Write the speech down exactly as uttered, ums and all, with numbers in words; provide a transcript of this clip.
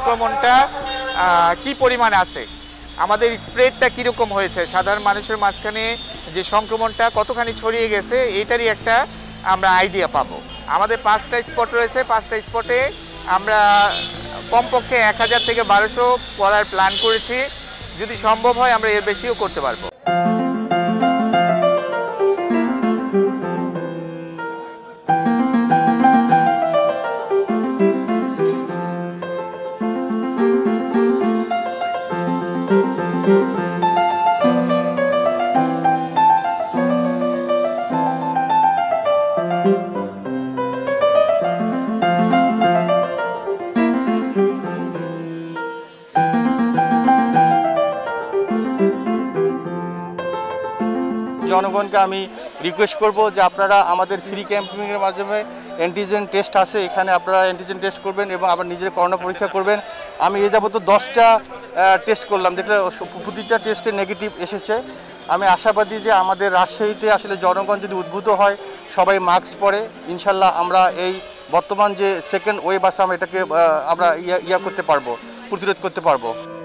সংক্রমণটা কি পরিমাণে আছে, আমাদের স্প্রেডটা কীরকম হয়েছে, সাধারণ মানুষের মাঝখানে যে সংক্রমণটা কতখানি ছড়িয়ে গেছে এটারই একটা আমরা আইডিয়া পাবো। আমাদের পাঁচটা স্পট রয়েছে, পাঁচটা স্পটে আমরা কমপক্ষে এক হাজার থেকে বারোশো করার প্ল্যান করেছি। যদি সম্ভব হয় আমরা এর বেশিও করতে পারবো। জনগণকে আমি রিকোয়েস্ট করব যে আপনারা আমাদের ফ্রি ক্যাম্পিংয়ের মাধ্যমে অ্যান্টিজেন টেস্ট আছে, এখানে আপনারা অ্যান্টিজেন টেস্ট করবেন এবং আবার নিজের করোনা পরীক্ষা করবেন। আমি এ যাবত দশটা টেস্ট করলাম, দেখলে প্রতিটা টেস্টে নেগেটিভ এসেছে। আমি আশাবাদী যে আমাদের রাজশাহীতে আসলে জনগণ যদি উদ্বুদ্ধ হয়, সবাই মাস্ক পরে, ইনশাল্লাহ আমরা এই বর্তমান যে সেকেন্ড ওয়েভ আছে আমরা এটাকে আমরা ইয়া ইয়া করতে পারবো, প্রতিরোধ করতে পারবো।